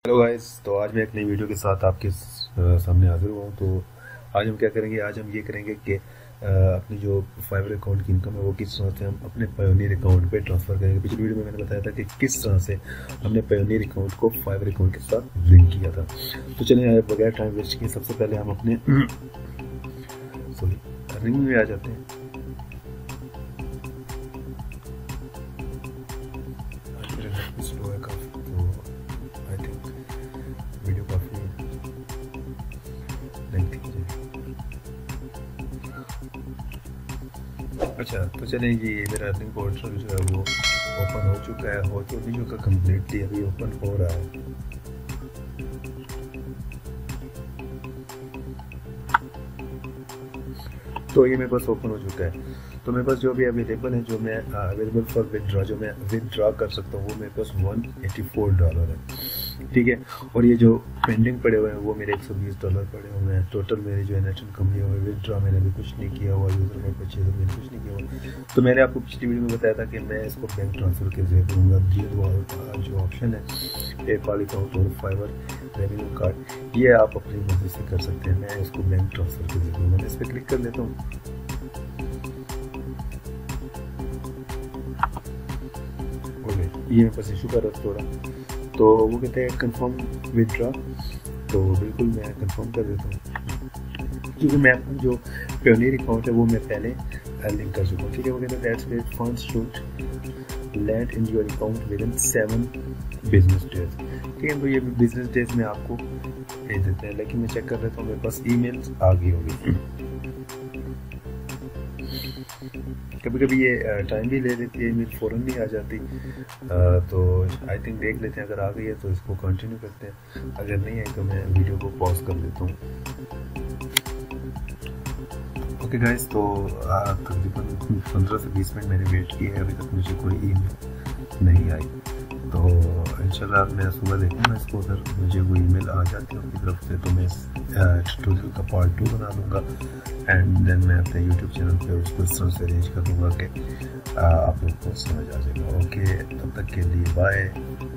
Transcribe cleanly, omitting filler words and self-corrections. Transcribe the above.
Hello guys, तो आज मैं एक नई वीडियो के साथ आपके सामने हाजिर हुआ हूँ। तो आज हम क्या करेंगे, आज हम ये करेंगे कि अपनी जो फाइवर अकाउंट की इनकम है वो किस तरह से हम अपने पायोनियर अकाउंट पे ट्रांसफ़र करेंगे। पिछली वीडियो में मैंने बताया था कि किस तरह से हमने पायोनियर अकाउंट को फाइवर अकाउंट के साथ लिंक किया था। तो चलिए बगैर टाइम वेस्ट किए सबसे पहले हम अपने अर्निंग में आ जाते हैं। स्लो है काफ़ी, तो आई थिंक वीडियो काफ़ी लेंथी हो जाएगी। अच्छा, तो चलें जी, मेरा अर्निंग पोर्टल जो है वो ओपन हो चुका है, हो तो नहीं चुका कम्प्लीटली, अभी ओपन हो रहा है। तो ये मेरे पास ओपन हो चुका है। तो मेरे पास जो भी अवेलेबल है, जो मैं अवेलेबल फॉर विदड्रॉ, जो मैं विदड्रॉ कर सकता हूँ, वो मेरे पास $184 है, ठीक है। और ये जो पेंडिंग पड़े हुए हैं वो मेरे $120 पड़े हुए हैं। टोटल मेरी जो है नेट इनकम हुई है, विदड्रॉ मैंने अभी कुछ नहीं किया हुआ, यूज़र में परचेज मैंने कुछ नहीं किया हुआ। तो मैंने आपको पिछली वीडियो में बताया था कि मैं इसको बैंक ट्रांसफ़र के जरिए करूँगा। जो ऑप्शन है पेपाल अकाउंट और फाइवर रेवेन्यू कार्ड, ये आप अपनी मर्जी से कर सकते हैं। मैं इसको बैंक ट्रांसफ़र के जरिए, मैं इस पर क्लिक कर लेता हूँ। ये मेरे पास इशू कर रहा है थोड़ा, तो वो कहते हैं कंफर्म विदड्रॉ। तो बिल्कुल मैं कंफर्म कर देता हूँ, क्योंकि मैं अपना जो पायोनियर अकाउंट है वो मैं पहले लिंक कर चुका हूँ, ठीक है। वो कहते हैं that's great, funds should land in your account within 7 business days, ठीक है। तो ये बिजनेस डेज में आपको भेज देते हैं, लेकिन मैं चेक कर लेता हूँ, मेरे पास ईमेल आ गई होगी। कभी कभी ये टाइम भी ले लेती है, ईमेल फ़ौरन नहीं आ जाती। तो आई थिंक देख लेते हैं, अगर आ गई है तो इसको कंटिन्यू करते हैं, अगर नहीं है तो मैं वीडियो को पॉज कर लेता हूँ। ओके गाइस, तो तकरीबन 15 से 20 मिनट मैंने वेट किया है, अभी तक मुझे कोई ईमेल नहीं आई। तो इंशाल्लाह मैं सुबह देखूँगा इसको, अगर मुझे वो ईमेल आ जाती है उनकी तरफ से तो मैं इस ट्यूटोरियल का पार्ट 2 बना दूँगा, एंड देन मैं अपने यूट्यूब चैनल पे उसको इस तरह से अरेंज कर दूँगा कि आप लोग को समझ आ जाएगा। ओके, तब तक के लिए बाय।